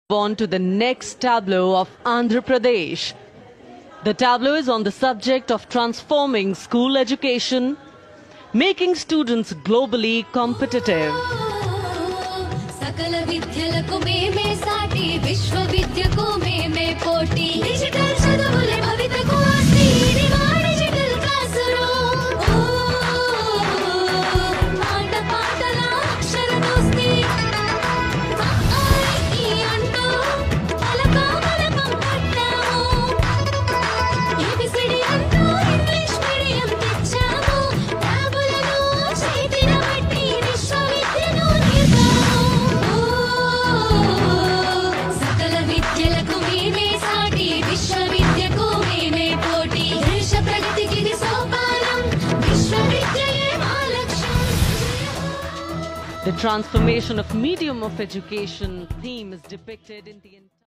On to the next tableau of Andhra Pradesh. The tableau is on the subject of transforming school education, making students globally competitive. सकल विद्यలకు మేమే సాటి విశ్వవిద్యకు మేమే పోటీ digital చదువులే భవితకు ఆస్తి ఇది మా డిజిటల్ క్లాస్ రూమ్ పాట పాటల అక్షర దోస్తి ఈ అంటూ పలకమలకం పట్టాము ఏబిసిడి అంటూ ఇంగ్లీష్ మీడియం తెచ్చాము ట్యాబులను చేతిన పెట్టి విశ్వవిద్యను నిర్మాము సకల విద్యలకు మేమే సాటి విశ్వవిద్యకు మేమే పోటీ దేశ ప్రగతికి ఇది సోపానం విశ్వవిద్యయే మా లక్ష్యం. The transformation of medium of education theme is depicted in the